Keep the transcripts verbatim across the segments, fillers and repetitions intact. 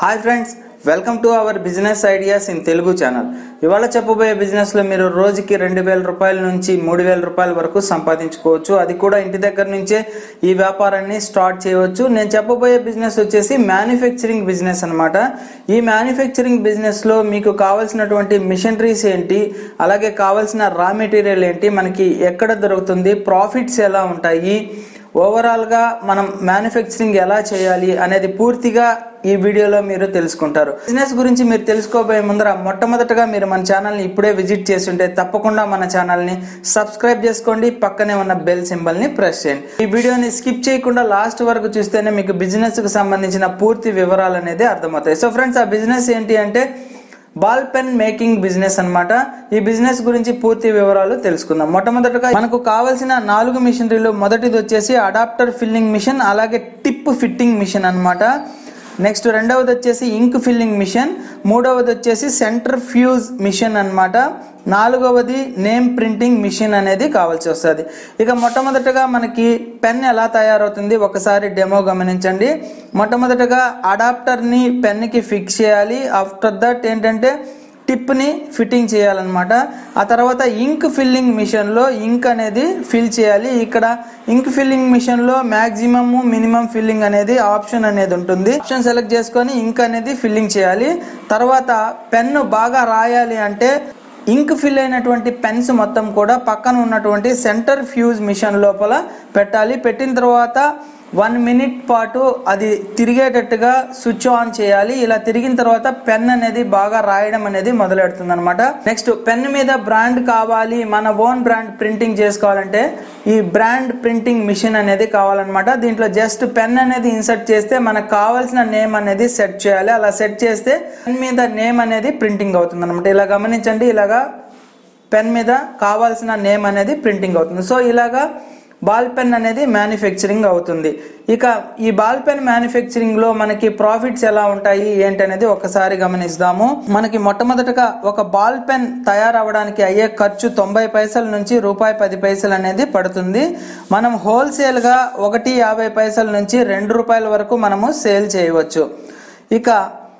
Hi friends, welcome to our business ideas in Telugu channel. ఇవాళ చెప్పబోయే business లో మీరు రోజుకి రెండు వేల రూపాయల నుంచి మూడు వేల రూపాయల వరకు సంపాదించుకోవచ్చు. అది కూడా ఇంటి దగ్గర నుంచే ఈ వ్యాపారాన్ని స్టార్ట్ చేయవచ్చు. నేను చెప్పబోయే బిజినెస్ వచ్చేసి మ్యానుఫ్యాక్చరింగ్ బిజినెస్ అన్నమాట. ఈ మ్యానుఫ్యాక్చరింగ్ బిజినెస్ లో మీకు కావాల్సినటువంటి మిషనరీస్ ఏంటి, అలాగే కావాల్సిన రా మెటీరియల్ ఏంటి, మనకి ఎక్కడ దొరుకుతుంది, ప్రాఫిట్స్ ఎలా ఉంటాయి, ఓవరాల్ గా మనం మ్యానుఫ్యాక్చరింగ్ ఎలా చేయాలి అనేది పూర్తిగా ఈ వీడియోలో మీరు తెలుసుకుంటారు. బిజినెస్ గురించి మీరు తెలుసుకోబోయే ముందర మొట్టమొదటగా మీరు మన ఛానల్ని ఇప్పుడే విజిట్ చేస్తుంటే తప్పకుండా మన ఛానల్ని సబ్స్క్రైబ్ చేసుకోండి, పక్కనే ఉన్న బెల్ సింబల్ని ప్రెస్ చేయండి. ఈ వీడియోని స్కిప్ చేయకుండా లాస్ట్ వరకు చూస్తేనే మీకు బిజినెస్కి సంబంధించిన పూర్తి వివరాలు అనేది అర్థమవుతాయి. సో ఫ్రెండ్స్, ఆ బిజినెస్ ఏంటి అంటే బాల్ పెన్ మేకింగ్ బిజినెస్ అన్నమాట. ఈ బిజినెస్ గురించి పూర్తి వివరాలు తెలుసుకుందాం. మొట్టమొదటిగా మనకు కావాల్సిన నాలుగు మిషనరీలు. మొదటిది వచ్చేసి అడాప్టర్ ఫిల్లింగ్ మిషన్, అలాగే టిప్ ఫిట్టింగ్ మిషన్ అన్నమాట. నెక్స్ట్ రెండవది వచ్చేసి ఇంక్ ఫిల్లింగ్ మిషన్, మూడవది వచ్చేసి సెంటర్ ఫ్యూజ్ మిషన్ అన్నమాట, నాలుగవది నేమ్ ప్రింటింగ్ మిషన్ అనేది కావాల్సి వస్తుంది. ఇక మొట్టమొదటగా మనకి పెన్ ఎలా తయారవుతుంది ఒకసారి డెమో గమనించండి. మొట్టమొదటగా అడాప్టర్ని పెన్కి ఫిక్స్ చేయాలి. ఆఫ్టర్ దట్ ఏంటంటే టిప్ని ఫిట్టింగ్ చేయాలన్నమాట. ఆ తర్వాత ఇంక్ ఫిల్లింగ్ మిషన్లో ఇంక్ అనేది ఫిల్ చేయాలి. ఇక్కడ ఇంక్ ఫిల్లింగ్ మిషన్లో మ్యాక్సిమమ్ మినిమం ఫిల్లింగ్ అనేది ఆప్షన్ అనేది ఉంటుంది. ఆప్షన్ సెలెక్ట్ చేసుకొని ఇంక్ అనేది ఫిల్లింగ్ చేయాలి. తర్వాత పెన్ను బాగా రాయాలి అంటే ఇంక్ ఫిల్ అయినటువంటి పెన్స్ మొత్తం కూడా పక్కన ఉన్నటువంటి సెంటర్ ఫ్యూజ్ మిషన్ లోపల పెట్టాలి. పెట్టిన తర్వాత వన్ మినిట్ పాటు అది తిరిగేటట్టుగా స్విచ్ ఆన్ చేయాలి. ఇలా తిరిగిన తర్వాత పెన్ అనేది బాగా రాయడం అనేది మొదలెడుతుంది అనమాట. నెక్స్ట్ పెన్ మీద బ్రాండ్ కావాలి, మన ఓన్ బ్రాండ్ ప్రింటింగ్ చేసుకోవాలంటే ఈ బ్రాండ్ ప్రింటింగ్ మిషన్ అనేది కావాలన్నమాట. దీంట్లో జస్ట్ పెన్ అనేది ఇన్సర్ట్ చేస్తే మనకు కావాల్సిన నేమ్ అనేది సెట్ చేయాలి. అలా సెట్ చేస్తే పెన్ మీద నేమ్ అనేది ప్రింటింగ్ అవుతుంది అనమాట. ఇలా గమనించండి, ఇలాగా పెన్ మీద కావాల్సిన నేమ్ అనేది ప్రింటింగ్ అవుతుంది. సో ఇలాగా బాల్ పెన్ అనేది మ్యానుఫ్యాక్చరింగ్ అవుతుంది. ఇక ఈ బాల్ పెన్ మ్యానుఫ్యాక్చరింగ్ లో మనకి ప్రాఫిట్స్ ఎలా ఉంటాయి ఏంటి అనేది ఒకసారి గమనిస్తాము. మనకి మొట్టమొదటగా ఒక బాల్ పెన్ తయారవడానికి అయ్యే ఖర్చు తొంభై పైసల నుంచి రూపాయి పది పైసలు అనేది పడుతుంది. మనం హోల్సేల్ గా ఒకటి యాభై పైసల నుంచి రెండు రూపాయల వరకు మనము సేల్ చేయవచ్చు. ఇక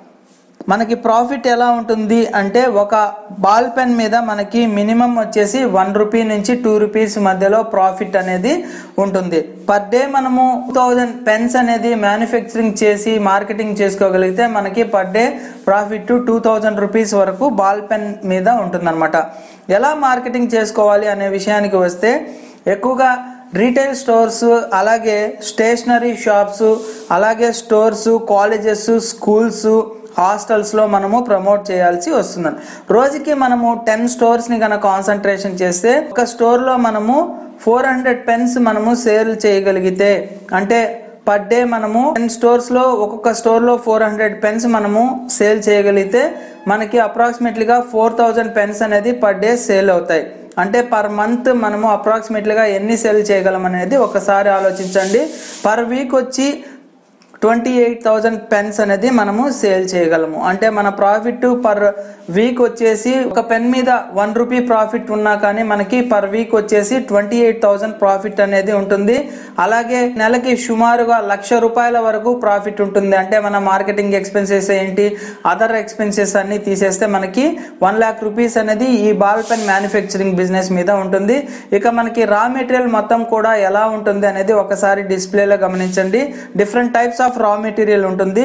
మనకి ప్రాఫిట్ ఎలా ఉంటుంది అంటే ఒక బాల్ పెన్ మీద మనకి మినిమం వచ్చేసి వన్ రూపీ నుంచి టూ రూపీస్ మధ్యలో ప్రాఫిట్ అనేది ఉంటుంది. పర్ డే మనము టూ థౌజండ్ పెన్స్ అనేది మ్యానుఫ్యాక్చరింగ్ చేసి మార్కెటింగ్ చేసుకోగలిగితే మనకి per day profit two thousand rupees వరకు బాల్ పెన్ మీద ఉంటుందన్నమాట. ఎలా మార్కెటింగ్ చేసుకోవాలి అనే విషయానికి వస్తే ఎక్కువగా రీటైల్ స్టోర్స్, అలాగే స్టేషనరీ షాప్స్, అలాగే స్టోర్స్, కాలేజెస్, స్కూల్స్, హాస్టల్స్ లో మనము ప్రమోట్ చేయాల్సి వస్తుంది. రోజుకి మనము టెన్ స్టోర్స్ ని కనుక కాన్సన్ట్రేషన్ చేస్తే ఒక స్టోర్ లో మనము ఫోర్ హండ్రెడ్ పెన్స్ మనము సేల్ చేయగలిగితే అంటే పర్ డే మనము టెన్ స్టోర్స్ లో ఒక్కొక్క స్టోర్ లో ఫోర్ హండ్రెడ్ పెన్స్ మనము సేల్ చేయగలిగితే మనకి అప్రాక్సిమేట్లీగా ఫోర్ థౌజండ్ పెన్స్ అనేది పర్ డే సేల్ అవుతాయి. అంటే పర్ మంత్ మనము అప్రాక్సిమేట్లీగా ఎన్ని సేల్ చేయగలం అనేది ఒకసారి ఆలోచించండి. పర్ వీక్ వచ్చి ట్వంటీ ఎయిట్ థౌజండ్ పెన్స్ అనేది మనము సేల్ చేయగలము. అంటే మన ప్రాఫిట్ పర్ వీక్ వచ్చేసి ఒక పెన్ మీద వన్ రూపీ ప్రాఫిట్ ఉన్నా కానీ మనకి పర్ వీక్ వచ్చేసి ట్వంటీ ఎయిట్ థౌజండ్ ప్రాఫిట్ అనేది ఉంటుంది. అలాగే నెలకి సుమారుగా లక్ష రూపాయల వరకు ప్రాఫిట్ ఉంటుంది. అంటే మన మార్కెటింగ్ ఎక్స్పెన్సెస్ ఏంటి, అదర్ ఎక్స్పెన్సెస్ అన్ని తీసేస్తే మనకి వన్ లాక్ రూపీస్ అనేది ఈ బాల్ పెన్ మ్యానుఫ్యాక్చరింగ్ బిజినెస్ మీద ఉంటుంది. ఇక మనకి రా మెటీరియల్ మొత్తం కూడా ఎలా ఉంటుంది అనేది ఒకసారి డిస్ప్లేలో గమనించండి. Different types of raw material ఉంటుంది.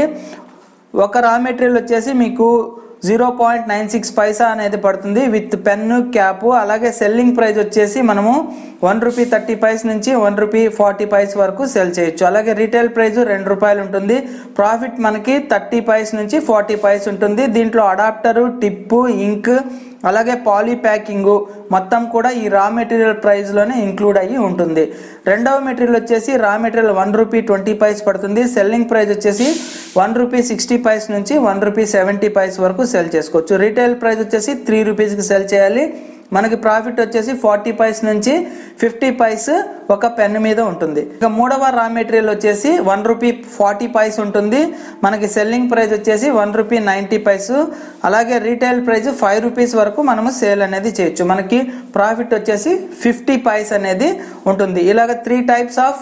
ఒక రా మెటీరియల్ వచ్చేసి మీకు zero point nine six paisa అనేది పడుతుంది విత్ పెన్ను, క్యాప్. అలాగే సెల్లింగ్ ప్రైస్ వచ్చేసి మనము వన్ రూపీ థర్టీ పైస్ నుంచి వన్ రూపీ ఫార్టీ పైస్ వరకు సెల్ చేయొచ్చు. అలాగే రీటైల్ ప్రైస్ రెండు రూపాయలు ఉంటుంది. ప్రాఫిట్ మనకి థర్టీ పైస్ నుంచి ఫార్టీ పైస్ ఉంటుంది. దీంట్లో అడాప్టరు, టిప్పు, ఇంక్, అలాగే పాలీ ప్యాకింగ్ మొత్తం కూడా ఈ రా మెటీరియల్ ప్రైస్ లోనే ఇంక్లూడ్ అయ్యి ఉంటుంది. రెండవ మెటీరియల్ వచ్చేసి raw material one rupee twenty paise పడుతుంది. సెల్లింగ్ ప్రైస్ వచ్చేసి వన్ రూపీ సిక్స్టీ పైస్ నుంచి వన్ రూపీ సెవెంటీ పైస్ వరకు సెల్ చేసుకోవచ్చు. రీటైల్ ప్రైస్ వచ్చేసి త్రీ రూపీస్కి సెల్ చేయాలి. మనకి ప్రాఫిట్ వచ్చేసి ఫార్టీ పైస్ నుంచి ఫిఫ్టీ పైస్ ఒక పెన్ మీద ఉంటుంది. ఇక మూడవ రా మెటీరియల్ వచ్చేసి వన్ రూపీ ఫార్టీ పైస్ ఉంటుంది. మనకి సెల్లింగ్ ప్రైస్ వచ్చేసి వన్ రూపీ నైంటీ పైస్. అలాగే రీటైల్ ప్రైస్ ఫైవ్ రూపీస్ వరకు మనము సేల్ అనేది చేయొచ్చు. మనకి ప్రాఫిట్ వచ్చేసి ఫిఫ్టీ పైస్ అనేది ఉంటుంది. ఇలాగ three types of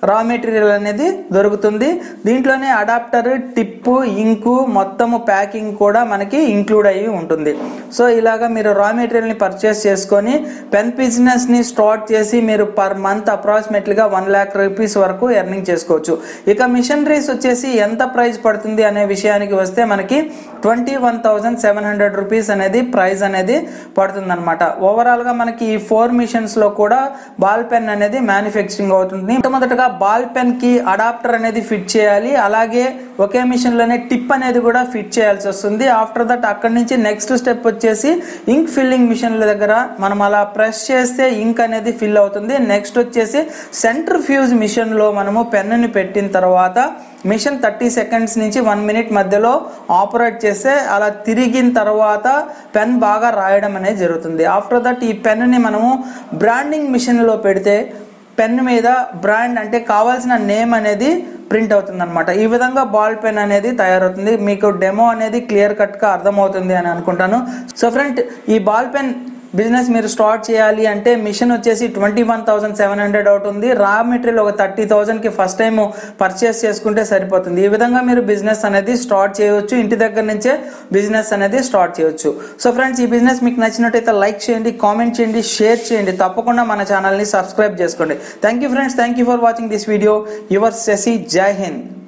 raw material అనేది దొరుకుతుంది. దీంట్లోనే అడాప్టర్, టిప్పు, ఇంకు, మొత్తము ప్యాకింగ్ కూడా మనకి ఇంక్లూడ్ అయ్యి ఉంటుంది. సో ఇలాగా మీరు రా మెటీరియల్ని పర్చేస్ చేసుకొని పెన్ బిజినెస్ని స్టార్ట్ చేసి మీరు పర్ మంత్ అప్రాక్సిమేట్లీగా వన్ ల్యాక్ రూపీస్ వరకు ఎర్నింగ్ చేసుకోవచ్చు. ఇక మిషనరీస్ వచ్చేసి ఎంత ప్రైస్ పడుతుంది అనే విషయానికి వస్తే మనకి twenty one thousand seven hundred rupees అనేది ప్రైస్ అనేది పడుతుంది అనమాట. ఓవరాల్గా మనకి ఈ ఫోర్ మిషన్స్లో కూడా బాల్ పెన్ అనేది మ్యానుఫ్యాక్చరింగ్ అవుతుంది. మొట్టమొదటిగా బాల్ పెన్కి అడాప్టర్ అనేది ఫిట్ చేయాలి, అలాగే ఒకే మిషన్లోనే టిప్ అనేది కూడా ఫిట్ చేయాల్సి వస్తుంది. ఆఫ్టర్ దట్ అక్కడి నుంచి నెక్స్ట్ స్టెప్ వచ్చేసి ఇంక్ ఫిల్లింగ్ మిషన్ల దగ్గర మనం అలా ప్రెస్ చేస్తే ఇంక్ అనేది ఫిల్ అవుతుంది. నెక్స్ట్ వచ్చేసి సెంట్రిఫ్యూజ్ మిషన్లో మనము పెన్నుని పెట్టిన తర్వాత మిషన్ థర్టీ సెకండ్స్ నుంచి వన్ మినిట్ మధ్యలో ఆపరేట్ చేస్తే అలా తిరిగిన తర్వాత పెన్ బాగా రాయడం అనేది జరుగుతుంది. ఆఫ్టర్ దట్ ఈ పెన్నుని మనము బ్రాండింగ్ మిషన్లో పెడితే పెన్ మీద బ్రాండ్ అంటే కావాల్సిన నేమ్ అనేది ప్రింట్ అవుతుంది అనమాట. ఈ విధంగా బాల్ పెన్ అనేది తయారవుతుంది. మీకు డెమో అనేది క్లియర్ కట్గా అర్థమవుతుంది అని అనుకుంటాను. సో ఫ్రెండ్, ఈ బాల్ పెన్ బిజినెస్ మీరు స్టార్ట్ చేయాలి అంటే మిషన్ వచ్చేసి twenty one thousand seven hundred అవుతుంది. రా మెటీరియల్ ఒక థర్టీ థౌసండ్కి ఫస్ట్ టైం పర్చేస్ చేసుకుంటే సరిపోతుంది. ఈ విధంగా మీరు బిజినెస్ అనేది స్టార్ట్ చేయవచ్చు. ఇంటి దగ్గర నుంచే బిజినెస్ అనేది స్టార్ట్ చేయవచ్చు. సో ఫ్రెండ్స్, ఈ బిజినెస్ మీకు నచ్చినట్టయితే లైక్ చేయండి, కామెంట్ చేయండి, షేర్ చేయండి. తప్పకుండా మన ఛానల్ని సబ్స్క్రైబ్ చేసుకోండి. Thank you friends, thank you for watching this video. Your Shashi. Jai Hind.